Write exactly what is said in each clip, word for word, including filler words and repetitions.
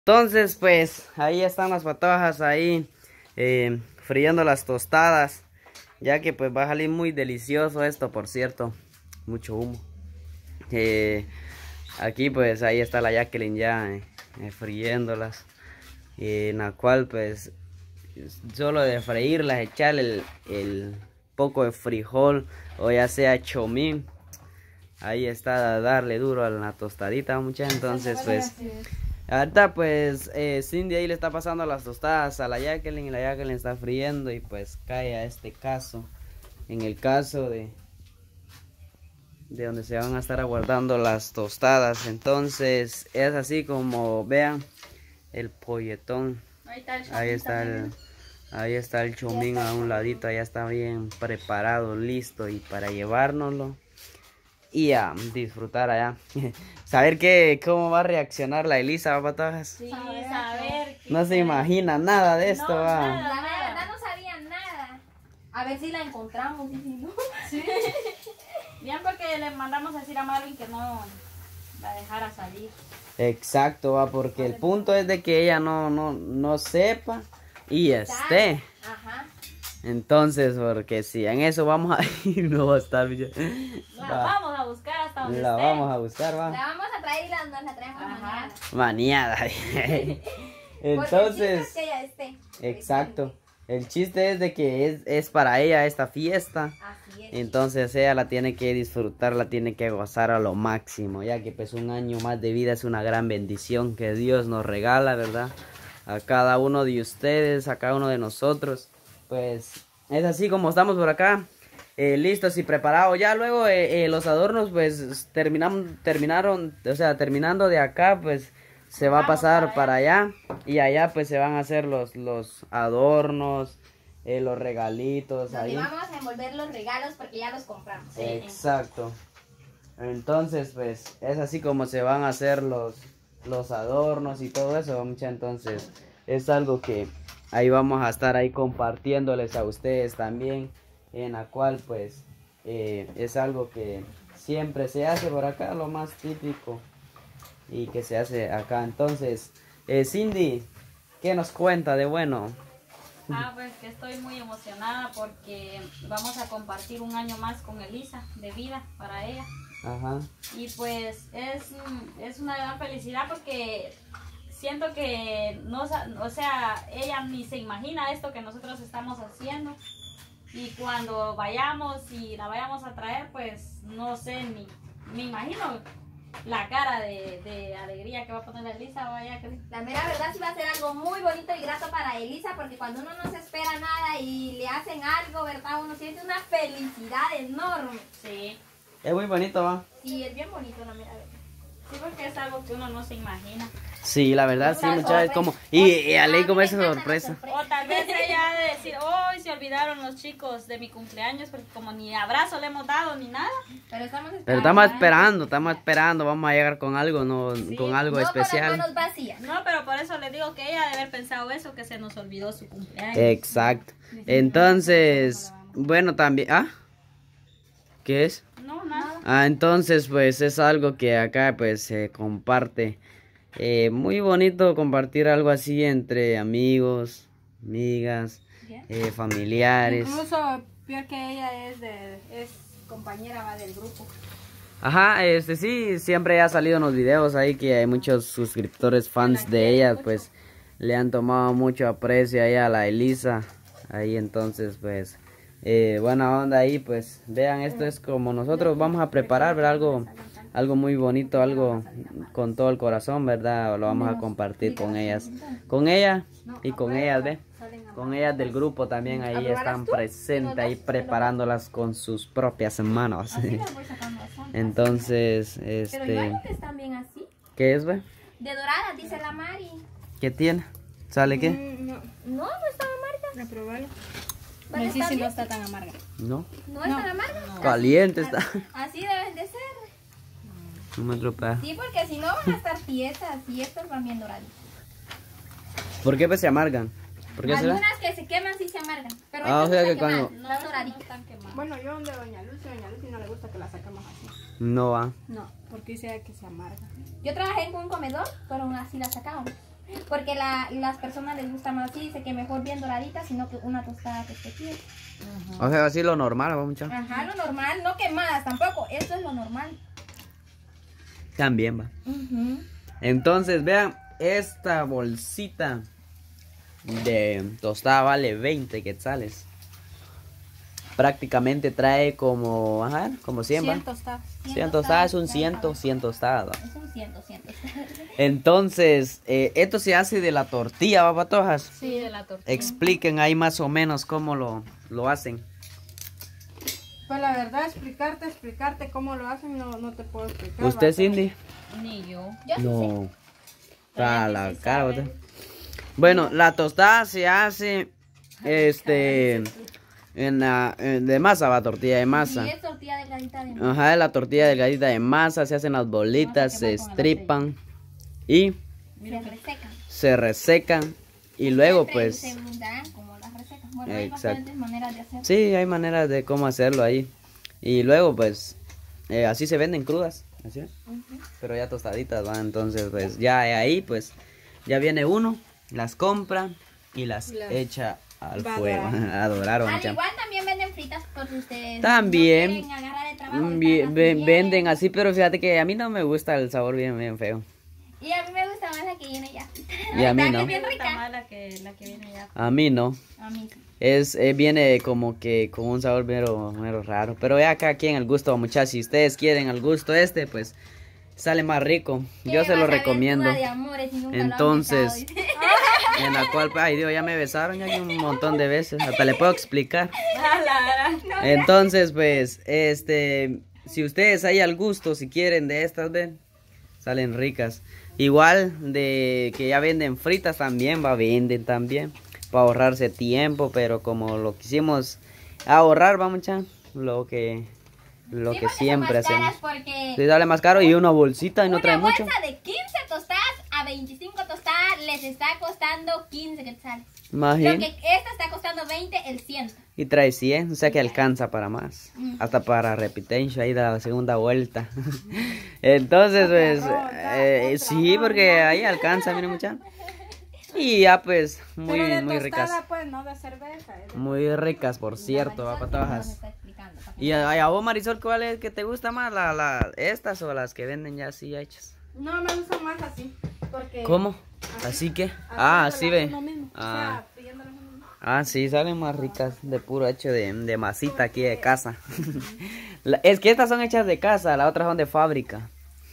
Entonces, pues, ahí están las patojas ahí, eh, friendo las tostadas, ya que pues va a salir muy delicioso esto, por cierto, mucho humo. Eh, aquí pues ahí está la Jacqueline ya eh, eh, friéndolas, eh, en la cual pues solo de freírlas, echarle el, el poco de frijol o ya sea chomín. Ahí está, darle duro a la tostadita, muchachos. Entonces pues ahorita pues eh, Cindy ahí le está pasando las tostadas a la Jacqueline y la Jacqueline está friendo y pues cae a este caso, en el caso de de donde se van a estar aguardando las tostadas. Entonces es así como vean el polletón. Ahí está el, ahí está el, ahí está el chomín a un ladito, ya está bien preparado, listo y para llevárnoslo y a disfrutar allá. Saber qué, cómo va a reaccionar la Elisa, ¿va, patojas? Sí, saber. No se imagina nada de esto, no, va. Nada, la verdad no sabía nada. A ver si la encontramos, y si no. Sí. Bien, porque le mandamos a decir a Marvin que no la dejara salir. Exacto, va, porque el punto es de que ella no, no, no sepa y esté. Ajá. Entonces, porque si en eso vamos a ir, no va a estar bien. La va. Vamos a buscar hasta donde La esté. vamos a buscar, va. La vamos a traer y la, nos la traemos mañana. Mañana. Entonces, es que ella esté. Exacto. El chiste es de que es, es para ella esta fiesta. Así es. Entonces ella la tiene que disfrutar, la tiene que gozar a lo máximo, ya que pues un año más de vida es una gran bendición que Dios nos regala, ¿verdad? A cada uno de ustedes, a cada uno de nosotros. Pues es así como estamos por acá, eh, listos y preparados. Ya luego eh, eh, los adornos pues terminamos, terminaron, o sea, terminando de acá pues se va a pasar para allá y allá pues se van a hacer los, los adornos, eh, los regalitos. Donde ahí vamos a envolver los regalos porque ya los compramos. Exacto. Entonces pues es así como se van a hacer los, los adornos y todo eso, mucha. Entonces es algo que ahí vamos a estar ahí compartiéndoles a ustedes también, en la cual pues eh, es algo que siempre se hace por acá, lo más típico y que se hace acá. Entonces, eh, Cindy, ¿qué nos cuenta de bueno? Ah, pues que estoy muy emocionada porque vamos a compartir un año más con Elisa de vida para ella. Ajá. Y pues es, es una gran felicidad porque siento que no, o sea, ella ni se imagina esto que nosotros estamos haciendo. Y cuando vayamos y la vayamos a traer, pues no sé, ni me imagino la cara de, de alegría que va a poner Elisa. Vaya, que... La mera verdad sí va a ser algo muy bonito y grato para Elisa, porque cuando uno no se espera nada y le hacen algo, ¿verdad? Uno siente una felicidad enorme. Sí. Es muy bonito, ¿va? Sí, es bien bonito, la mera verdad. Sí, porque es algo que uno no se imagina. Sí, la verdad, sí, muchachos, es como... Y, y a ley como esa sorpresa. O tal vez ella ha de decir, hoy oh, se olvidaron los chicos de mi cumpleaños, porque como ni abrazo le hemos dado ni nada. Pero estamos esperando. Pero estamos esperando, estamos esperando, vamos a llegar con algo, no, sí, con algo no especial. Con las manos vacías. No, pero por eso le digo que ella debe haber pensado eso, que se nos olvidó su cumpleaños. Exacto. Entonces, bueno, también... ¿Ah? ¿Qué es? No, nada. Ah, entonces pues es algo que acá pues se comparte. Eh, muy bonito compartir algo así entre amigos, amigas, eh, familiares. Incluso peor que ella es de, es compañera va del grupo. Ajá, este sí, siempre ha salido en los videos ahí que hay muchos suscriptores fans de ella, pues le han tomado mucho aprecio ahí a la Elisa. Ahí entonces pues eh, buena onda ahí, pues vean, esto es como nosotros vamos a preparar, ¿verdad? Algo algo muy bonito, algo con todo el corazón, ¿verdad? Lo vamos a compartir con ellas, con ella y con ellas, ¿ve? Con ellas del grupo también ahí están presentes, ahí preparándolas con sus propias manos. Entonces, este... Pero están bien así. ¿Qué es, ve? De dorada, dice la Mari. ¿Qué tiene? ¿Sale qué? No, no, no está amarga. A probarlo. No, sí, sí, no está tan amarga. No. ¿No está amarga? No. Caliente está. Así deben de ser. No me atropella. Sí, porque si no van a estar tiesas y estas van bien doradas. ¿Por qué pues se amargan? ¿Por qué Algunas será? que se queman sí se amargan. Pero Ah, o sea que queman, cuando... no, doraditas. No están quemadas. Bueno, yo donde doña Lucy, doña Lucy no le gusta que la saquemos así. No va. No, porque dice que se amarga. Yo trabajé en un comedor, pero aún así la sacaban. Porque la, las personas les gusta más así, dice que mejor bien doradita, sino que una tostada que esté quieta. O sea, así lo normal, va mucha. Ajá, lo normal, no quemadas tampoco, esto es lo normal. También va. Ujú. Entonces, vean, esta bolsita de tostada vale veinte quetzales. Prácticamente trae como, ajá, como cien, va. cien tostadas. cien tostadas es un cien, cien tostadas. Es un ciento, ciento. Entonces, eh, esto se hace de la tortilla, ¿va, patojas? Sí, de la tortilla. Expliquen ahí más o menos cómo lo, lo hacen. Pues la verdad, explicarte, explicarte cómo lo hacen, no, no te puedo explicar. ¿Usted, va, Cindy? Ni yo. Yo sí sé. No. Todavía Está ni la se cara, sabe. usted. Bueno, la tostada se hace, este, en la, en- de masa, va, tortilla de masa. Y es tortilla delgadita de Ajá, la tortilla delgadita de masa, se hacen las bolitas, se estripan y se resecan. se resecan y luego Siempre pues, se dan como las recetas. Bueno, hay Exacto. bastantes maneras de hacer. sí, hay maneras de cómo hacerlo ahí. Y luego pues, eh, así se venden crudas, así es. Pero ya tostaditas, va, entonces pues ya ahí pues, ya viene uno, las compra y las Las echa al va a fuego, a dorar, Al mucha. igual también venden fritas porque ustedes También. no quieren agarrar el trabajo de Mm, vi- estarlas ve- friendo. venden así, pero fíjate que a mí no me gusta el sabor bien, bien feo. Y a mí me gusta más la que viene ya. Y a mí ¿Verdad que no. es bien Me gusta rica? más la que, la que viene ya. A mí no. A mí sí. Es, eh, viene como que con un sabor mero, mero raro. Pero ya cada quien el gusto, muchachos. Si ustedes quieren el gusto este, pues sale más rico. Yo ¿Qué se lo vas a ver recomiendo. tú, de amores, si nunca lo han Entonces, besado? Dice. en la cual, ay Dios, ya me besaron ya un montón de veces. Hasta le puedo explicar. Entonces, pues, este, si ustedes hay al gusto, si quieren de estas, ven, salen ricas. Igual de que ya venden fritas también, va, venden también. Para ahorrarse tiempo, pero como lo quisimos ahorrar, va mucha, lo que, lo Sí, que porque son siempre más caras hacemos. porque Sí, sale más caro y una bolsita y no una trae bolsa mucho. de quince tostadas a veinticinco tostadas les está costando quince quetzales. Lo Imagín. que esta está costando veinte el cien. Y trae cien, o sea que alcanza para más. Hasta para repitencia ahí da la segunda vuelta. Entonces, pues, eh, sí, porque ahí alcanza, miren mucha. Y ya pues, muy, Pero de muy tostada, ricas. pues, no de cerveza. es de- Muy ricas, por cierto, va, patojas. Y a, a vos, Marisol, ¿cuál es que te gusta más? La, la, ¿Estas o las que venden ya así hechas? No, me gusta más así. Porque ¿Cómo? ¿Así que? Ah, así ve. uno mismo. O Ah. sea, friéndolas uno mismo. Ah, sí, salen más ricas de puro hecho de, de masita aquí de casa. La- es que estas son hechas de casa, las otras son de fábrica.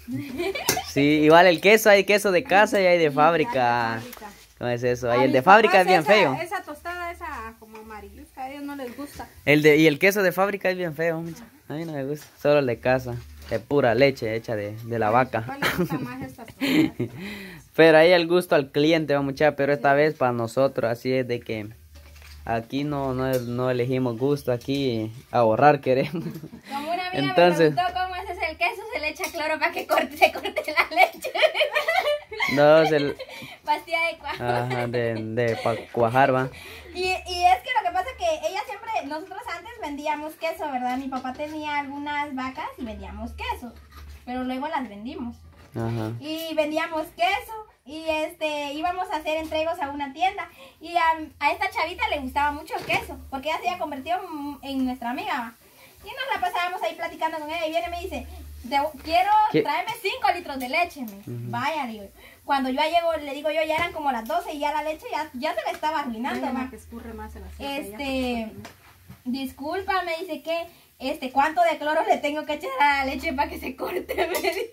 Sí, igual el queso, hay queso de casa y hay de fábrica. Fábrica. ¿Cómo es eso? A Ahí el mis de fábrica es papás bien esa- feo. Esa tostada, esa como amarillusca, a ellos no les gusta. El de, y el queso de fábrica es bien feo. Mucha. A mí no me gusta. Solo el de casa. De pura leche hecha de, de la vaca. ¿Cuál les gusta más estas tostadas? Pero ahí el gusto al cliente, va mucha. Pero esta vez para nosotros, así es de que aquí no, no, no elegimos gusto. Aquí ahorrar queremos. Como una amiga Entonces- me preguntó cómo haces el queso, se le echa cloro para que corte, se corte la leche. No, es el. Pastilla de cuajo. Ajá, de, de pa cuajar, va. Y, y es que lo que pasa es que ella siempre, nosotros antes vendíamos queso, ¿verdad? Mi papá tenía algunas vacas y vendíamos queso, pero luego las vendimos. Ajá. Y vendíamos queso y este íbamos a hacer entregas a una tienda y a, a esta chavita le gustaba mucho el queso porque ella se había convertido en, en nuestra amiga, ¿va? Y nos la pasábamos ahí platicando con ella y viene y me dice, "Te- quiero ¿Qué? tráeme cinco litros de leche", me dice. Vaya, digo. Cuando yo llego, le digo yo, ya eran como las doce y ya la leche ya, ya se le estaba arruinando, Hay una ma. que escurre más el aceite. Este, disculpa, me dice que, este, ¿cuánto de cloro le tengo que echar a la leche para que se corte? Me dice.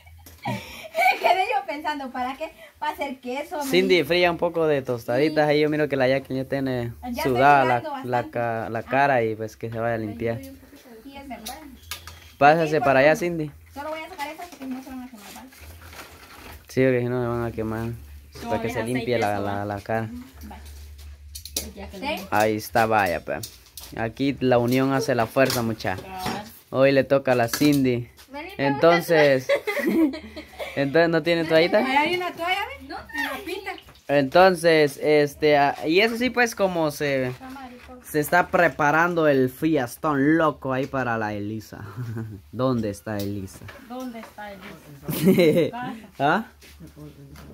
Quedé yo pensando, ¿para qué? Para hacer queso. me Cindy, dice. fría un poco de tostaditas. Ahí yo miro que la Jacqueline ya tiene Ya está sudada llegando la, la, bastante. ca- la cara y pues que se vaya a limpiar. Sí, es verdad. Pásase Sí, para por allá, favor. Cindy. Solo voy a sacar esas porque no se van a quemar, ¿vale? Sí, porque si no me van a quemar. No, Para que es se aceite limpie la, eso, la, ¿va? la cara. Vale. Ya que ¿Sí? Ahí está, vaya, pues. Aquí la unión hace la fuerza, mucha. Hoy le toca a la Cindy. Vení, Entonces, entonces no tiene toallita. Ahí hay una toalla, ¿ves? No, una pita. Entonces, este, ah, y eso sí, pues como se, se está preparando el fiestón loco ahí para la Elisa. ¿Dónde está Elisa? ¿Dónde está el ¿Ah?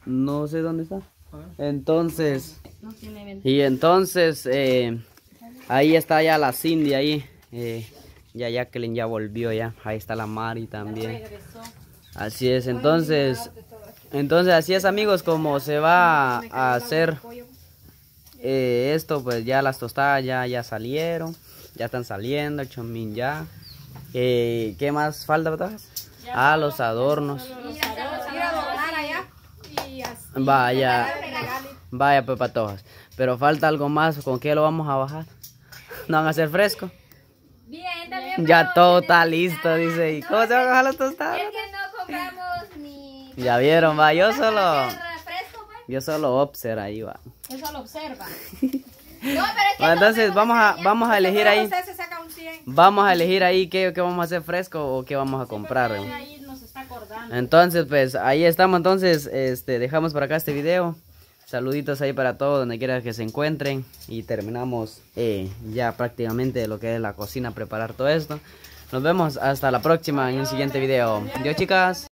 no sé dónde está. Entonces, No tiene ventana. y entonces, eh, ahí está ya la Cindy ahí. Eh, ya Jacqueline ya volvió ya. Ahí está la Mari también. Regresó. Así es, entonces, entonces así es amigos, como se va a hacer eh, esto, pues ya las tostadas ya, ya salieron, ya están saliendo, el chomín ya. Eh, ¿Qué más falta, Patojas? Ah, los adornos. Ir a adornar allá. Y así. Vaya, vaya pues Patojas. Pero falta algo más, ¿con qué lo vamos a bajar? ¿No van a hacer fresco? Bien, también. Ya pero todo se está necesita- listo, dice. ¿Y no, cómo se van a bajar las Es tostadas? que no compramos ni... Ya vieron, va, yo solo, refresco, pues. yo solo observo ahí, va. Eso lo observa. No, pero es que Bueno, entonces no, vamos a, vamos a elegir ahí. Usted se saca un cien. Vamos a elegir ahí qué, qué vamos a hacer fresco o qué vamos a comprar. Él ¿eh? ahí nos está acordando. Entonces, pues ahí estamos. Entonces, este, dejamos por acá este video. Saluditos ahí para todos, donde quiera que se encuentren. Y terminamos eh, ya prácticamente lo que es la cocina, preparar todo esto. Nos vemos hasta la próxima en un siguiente video. Adiós, chicas.